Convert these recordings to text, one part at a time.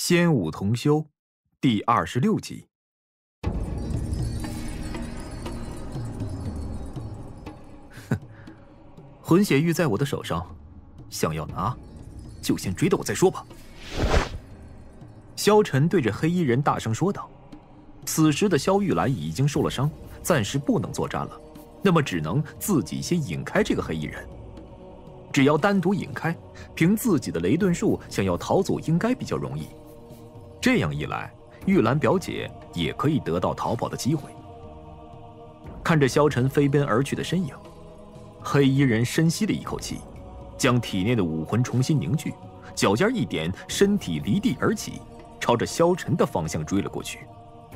仙武同修第26集。哼，混血玉在我的手上，想要拿，就先追到我再说吧。萧晨对着黑衣人大声说道。此时的萧玉兰已经受了伤，暂时不能作战了，那么只能自己先引开这个黑衣人。只要单独引开，凭自己的雷遁术想要逃走应该比较容易。这样一来，玉兰表姐也可以得到逃跑的机会。看着萧晨飞奔而去的身影，黑衣人深吸了一口气，将体内的武魂重新凝聚，脚尖一点，身体离地而起，朝着萧晨的方向追了过去。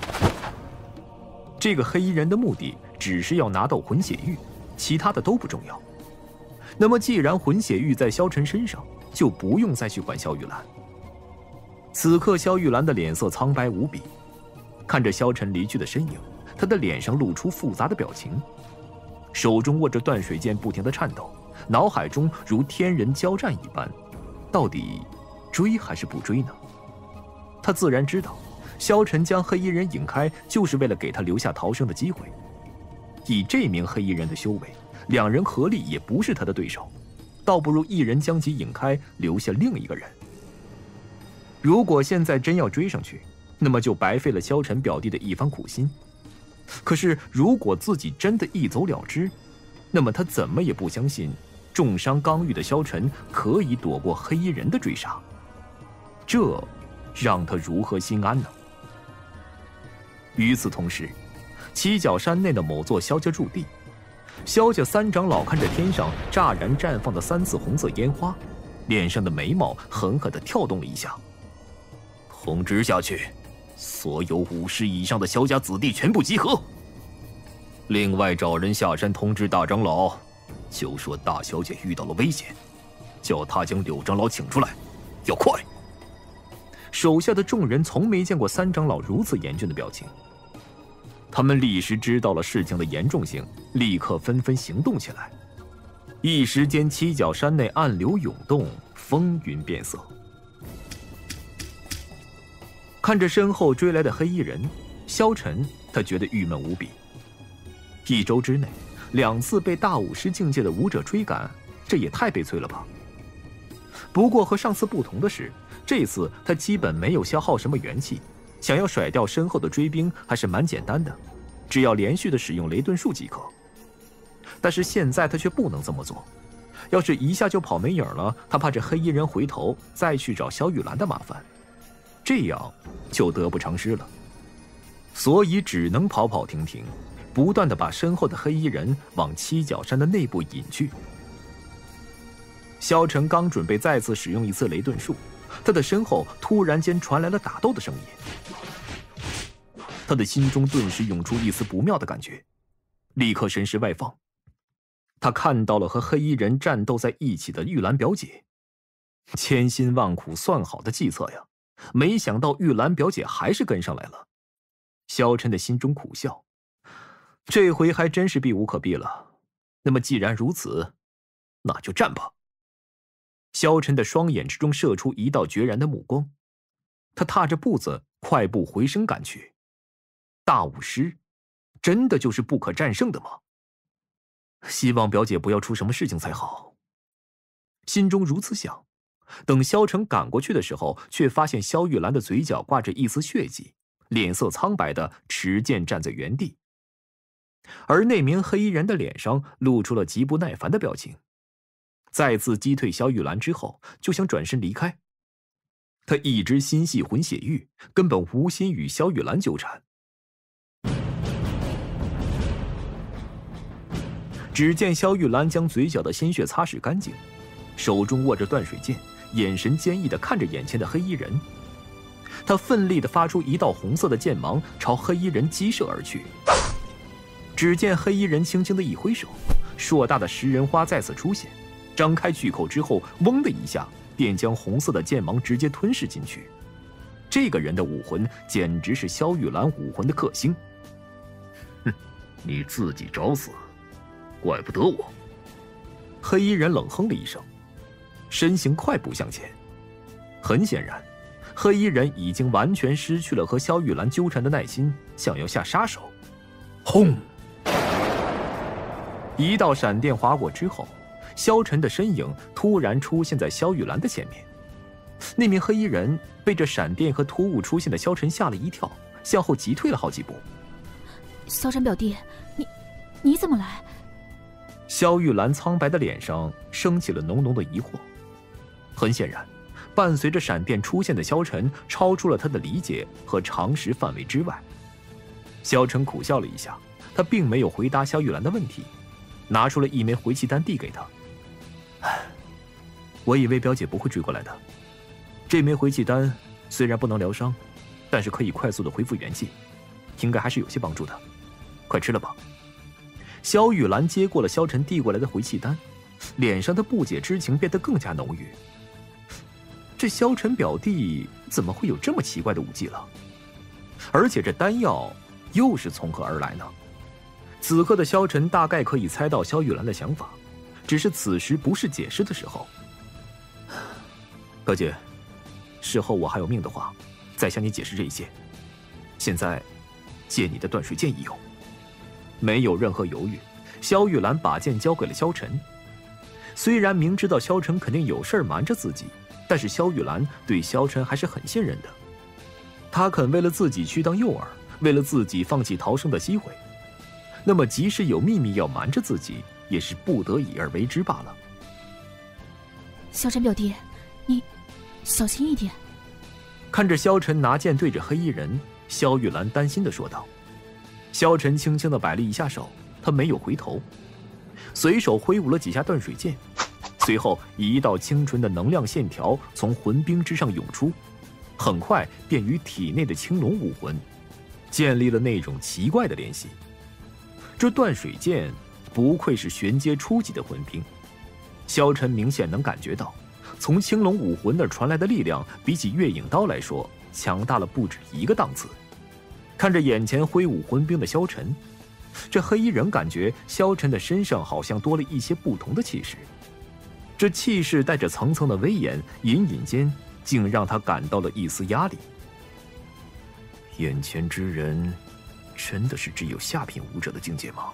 这个黑衣人的目的只是要拿到混血玉，其他的都不重要。那么既然混血玉在萧晨身上，就不用再去管萧玉兰。此刻萧玉兰的脸色苍白无比，看着萧晨离去的身影，她的脸上露出复杂的表情，手中握着断水剑不停地颤抖，脑海中如天人交战一般，到底追还是不追呢？他自然知道萧晨将黑衣人引开就是为了给他留下逃生的机会，以这名黑衣人的修为，两人合力也不是他的对手，倒不如一人将其引开，留下另一个人。如果现在真要追上去，那么就白费了萧晨表弟的一番苦心。可是如果自己真的一走了之，那么他怎么也不相信重伤刚愈的萧晨可以躲过黑衣人的追杀，这让他如何心安呢？与此同时，七角山内的某座萧家驻地，萧家三长老看着天上乍然绽放的3次红色烟花，脸上的眉毛狠狠地跳动了一下。通知下去，所有50以上的萧家子弟全部集合。另外找人下山通知大长老，就说大小姐遇到了危险，叫他将柳长老请出来，要快。手下的众人从没见过三长老如此严峻的表情，他们立时知道了事情的严重性，立刻纷纷行动起来。一时间，七角山内暗流涌动，风云变色。看着身后追来的黑衣人，萧晨他觉得郁闷无比。1周之内2次被大武师境界的武者追赶，这也太悲催了吧。不过和上次不同的是，这次他基本没有消耗什么元气，想要甩掉身后的追兵还是蛮简单的，只要连续的使用雷遁术即可。但是现在他却不能这么做，要是一下就跑没影了，他怕这黑衣人回头再去找萧玉兰的麻烦，这样就得不偿失了。所以只能跑跑停停，不断的把身后的黑衣人往七角山的内部引去。萧晨刚准备再次使用一次雷遁术，他的身后突然间传来了打斗的声音，他的心中顿时涌出一丝不妙的感觉，立刻神识外放。他看到了和黑衣人战斗在一起的玉兰表姐，千辛万苦算好的计策呀，没想到玉兰表姐还是跟上来了。萧晨的心中苦笑，这回还真是避无可避了。那么既然如此，那就战吧。萧晨的双眼之中射出一道决然的目光，他踏着步子快步回身赶去。大武师真的就是不可战胜的吗？希望表姐不要出什么事情才好。心中如此想，等萧晨赶过去的时候，却发现萧玉兰的嘴角挂着一丝血迹，脸色苍白的持剑站在原地。而那名黑衣人的脸上露出了极不耐烦的表情，再次击退萧玉兰之后，就想转身离开。他一直心系混血玉，根本无心与萧玉兰纠缠。只见萧玉兰将嘴角的鲜血擦拭干净，手中握着断水剑，眼神坚毅地看着眼前的黑衣人。他奋力地发出一道红色的剑芒，朝黑衣人击射而去。只见黑衣人轻轻地一挥手，硕大的食人花再次出现，张开巨口之后，嗡的一下便将红色的剑芒直接吞噬进去。这个人的武魂简直是萧玉兰武魂的克星。 哼，你自己找死，怪不得我。 黑衣人冷哼了一声，身形快步向前。很显然， 黑衣人已经完全失去了和萧玉兰纠缠的耐心，想要下杀手。轰！一道闪电划过之后，萧晨的身影突然出现在萧玉兰的前面。那名黑衣人被这闪电和突兀出现的萧晨吓了一跳，向后急退了好几步。 萧晨表弟，你怎么来？ 萧玉兰苍白的脸上升起了浓浓的疑惑。很显然，伴随着闪电出现的萧晨超出了他的理解和常识范围之外。萧晨苦笑了一下，他并没有回答萧玉兰的问题，拿出了一枚回气丹递给他。我以为表姐不会追过来的。这枚回气丹虽然不能疗伤，但是可以快速的恢复元气，应该还是有些帮助的。快吃了吧。萧玉兰接过了萧晨递过来的回气丹，脸上的不解之情变得更加浓郁。这萧晨表弟怎么会有这么奇怪的武技了？而且这丹药又是从何而来呢？此刻的萧晨大概可以猜到萧玉兰的想法，只是此时不是解释的时候。表姐，事后我还有命的话，再向你解释这一些。现在，借你的断水剑一用。没有任何犹豫，萧玉兰把剑交给了萧晨。虽然明知道萧晨肯定有事瞒着自己，但是萧玉兰对萧晨还是很信任的。他肯为了自己去当诱饵，为了自己放弃逃生的机会。那么即使有秘密要瞒着自己，也是不得已而为之罢了。 萧晨表弟，你小心一点。 看着萧晨拿剑对着黑衣人，萧玉兰担心地说道。萧晨轻轻地摆了一下手，他没有回头，随手挥舞了几下断水剑，随后一道清纯的能量线条从魂冰之上涌出，很快便与体内的青龙武魂建立了那种奇怪的联系。这断水剑不愧是玄阶初级的魂冰，萧晨明显能感觉到，从青龙武魂那传来的力量比起月影刀来说，强大了不止一个档次。看着眼前挥舞魂冰的萧晨，这黑衣人感觉萧晨的身上好像多了一些不同的气势，这气势带着层层的威严，隐隐间竟让他感到了一丝压力。眼前之人真的是只有下品武者的境界吗？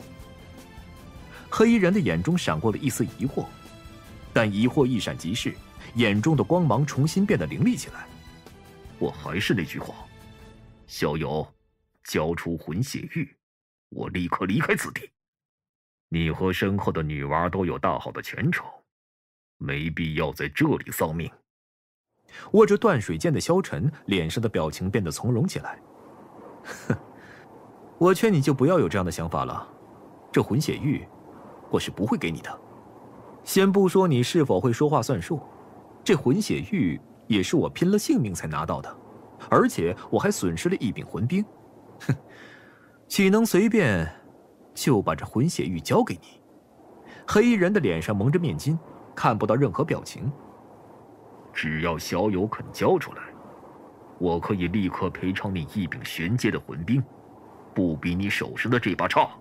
黑衣人的眼中闪过了一丝疑惑，但疑惑一闪即逝，眼中的光芒重新变得凌厉起来。 我还是那句话，萧友，交出魂血玉，我立刻离开此地。你和身后的女娃都有大好的前程，没必要在这里丧命。 握着断水剑的萧晨脸上的表情变得从容起来。哼，我劝你就不要有这样的想法了，这魂血玉我是不会给你的。先不说你是否会说话算数，这魂血玉也是我拼了性命才拿到的，而且我还损失了一柄魂冰。哼，岂能随便就把这魂血玉交给你？黑衣人的脸上蒙着面巾，看不到任何表情。 只要小友肯交出来，我可以立刻赔偿你一柄玄阶的魂冰，不比你手上的这把差。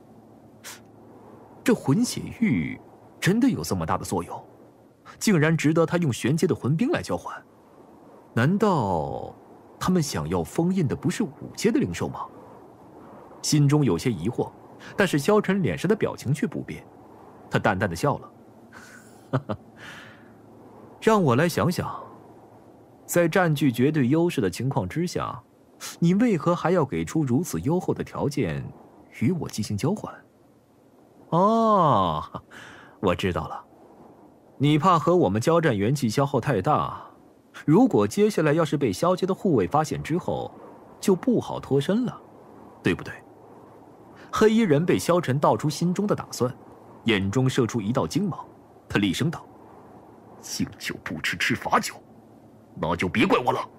这魂血玉真的有这么大的作用，竟然值得他用玄阶的魂冰来交换？难道他们想要封印的不是5阶的灵兽吗？心中有些疑惑，但是萧晨脸上的表情却不变，他淡淡的笑了。哈哈，让我来想想，在占据绝对优势的情况之下，你为何还要给出如此优厚的条件与我进行交换？哦，我知道了，你怕和我们交战元气消耗太大，如果接下来要是被萧家的护卫发现之后，就不好脱身了，对不对？黑衣人被萧晨道出心中的打算，眼中射出一道精芒，他厉声道：“ 敬酒不吃吃罚酒，那就别怪我了。”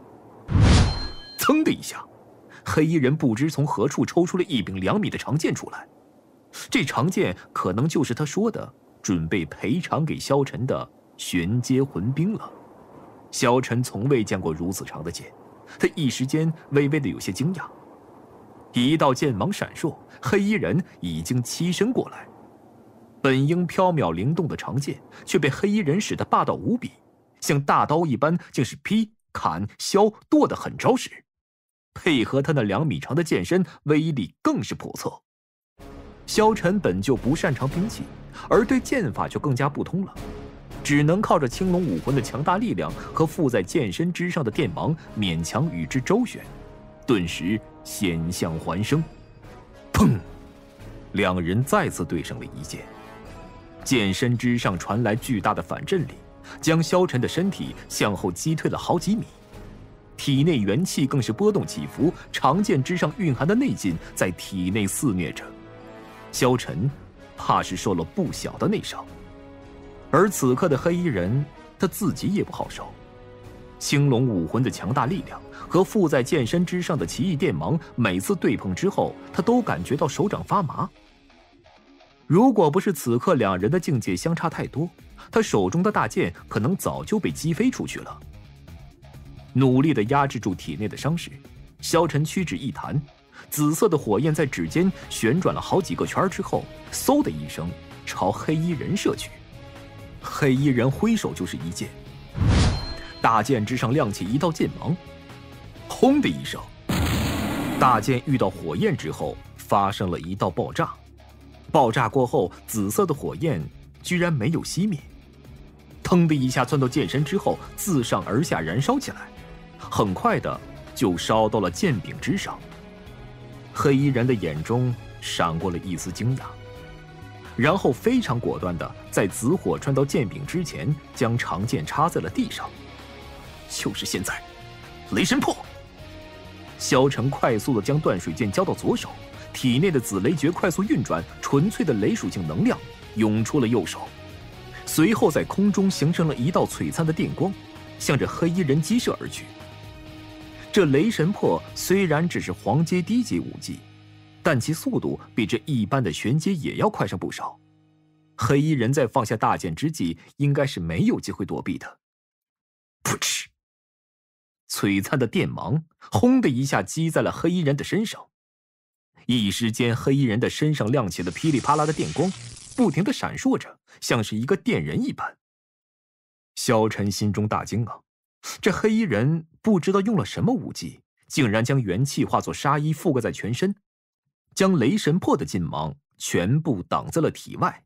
噌的一下，黑衣人不知从何处抽出了一柄2米的长剑出来，这长剑可能就是他说的准备赔偿给萧晨的玄阶魂冰了。萧晨从未见过如此长的剑，他一时间微微的有些惊讶。一道剑芒闪烁，黑衣人已经欺身过来，本应飘渺灵动的长剑却被黑衣人使得霸道无比，像大刀一般，竟是劈砍、削、剁的狠招式，配合他那2米长的剑身，威力更是叵测。萧晨本就不擅长兵器，而对剑法就更加不通了，只能靠着青龙武魂的强大力量和附在剑身之上的电芒勉强与之周旋，顿时险象环生。砰！两人再次对上了一剑，剑身之上传来巨大的反震力，将萧晨的身体向后击退了好几米，体内元气更是波动起伏，长剑之上蕴含的内劲在体内肆虐着。萧晨怕是受了不小的内伤，而此刻的黑衣人他自己也不好受。青龙武魂的强大力量和附在剑身之上的奇异电芒，每次对碰之后，他都感觉到手掌发麻。如果不是此刻两人的境界相差太多，他手中的大剑可能早就被击飞出去了。努力地压制住体内的伤势，萧晨屈指一弹，紫色的火焰在指尖旋转了好几个圈之后，嗖的一声朝黑衣人射去。黑衣人挥手就是一剑，大剑之上亮起一道剑芒，轰的一声，大剑遇到火焰之后发生了一道爆炸。爆炸过后，紫色的火焰居然没有熄灭，腾的一下窜到剑身之后，自上而下燃烧起来，很快的就烧到了剑柄之上。黑衣人的眼中闪过了一丝惊讶，然后非常果断的在紫火穿到剑柄之前，将长剑插在了地上。就是现在，雷神破！萧晨快速的将断水剑交到左手，体内的紫雷诀快速运转，纯粹的雷属性能量涌出了右手，随后在空中形成了一道璀璨的电光，向着黑衣人击射而去。这雷神破虽然只是黄阶低级武技，但其速度比这一般的玄阶也要快上不少。黑衣人在放下大剑之际，应该是没有机会躲避的。噗嗤！璀璨的电芒轰的一下击在了黑衣人的身上，一时间黑衣人的身上亮起了噼里啪啦的电光，不停地闪烁着，像是一个电人一般。萧晨心中大惊啊，这黑衣人不知道用了什么武技，竟然将元气化作纱衣覆盖在全身，将雷神破的劲芒全部挡在了体外。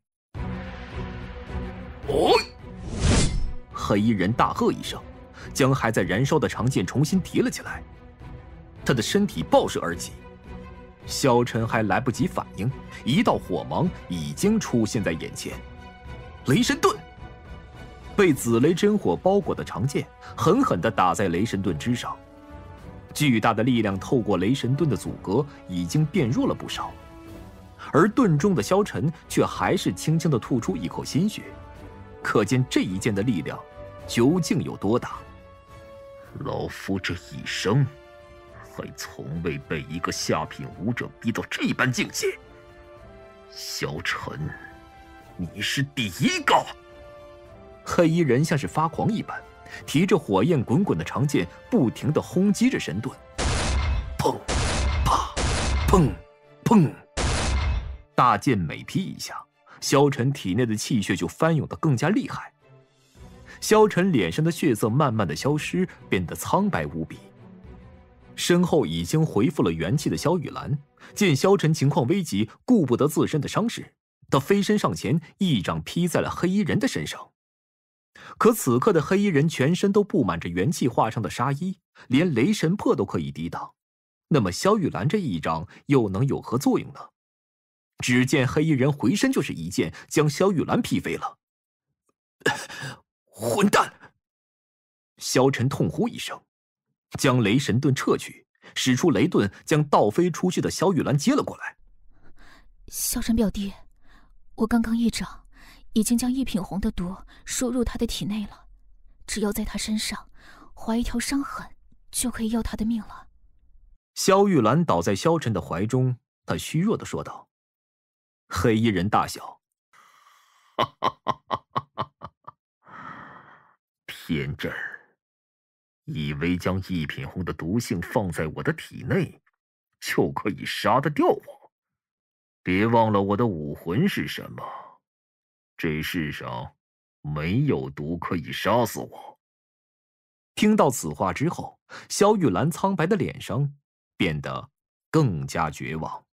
哦！黑衣人大喝一声，将还在燃烧的长剑重新提了起来，他的身体爆射而起。萧晨还来不及反应，一道火芒已经出现在眼前。雷神盾！被紫雷真火包裹的长剑狠狠地打在雷神盾之上，巨大的力量透过雷神盾的阻隔，已经变弱了不少。而盾中的萧晨却还是轻轻地吐出一口鲜血，可见这一剑的力量究竟有多大。 老夫这一生还从未被一个下品武者逼到这般境界。萧晨，你是第一个！ 黑衣人像是发狂一般，提着火焰滚滚的长剑，不停地轰击着神盾。砰！啪！砰！砰！大剑每劈一下，萧晨体内的气血就翻涌得更加厉害。萧晨脸上的血色慢慢的消失，变得苍白无比。身后已经恢复了元气的萧雨兰见萧晨情况危急，顾不得自身的伤势，他飞身上前，一掌劈在了黑衣人的身上。可此刻的黑衣人全身都布满着元气化上的纱衣，连雷神破都可以抵挡，那么萧雨兰这一掌又能有何作用呢？只见黑衣人回身就是一剑，将萧雨兰劈飞了。混蛋！萧晨痛呼一声，将雷神盾撤去，使出雷盾将倒飞出去的萧雨兰接了过来。 萧晨表弟，我刚刚一掌已经将一品红的毒输入他的体内了，只要在他身上划一条伤痕，就可以要他的命了。 萧玉兰倒在萧晨的怀中，他虚弱地说道。黑衣人大笑， 天真，以为将一品红的毒性放在我的体内，就可以杀得掉我？别忘了我的武魂是什么，这世上没有毒可以杀死我。 听到此话之后，萧玉兰苍白的脸上变得更加绝望。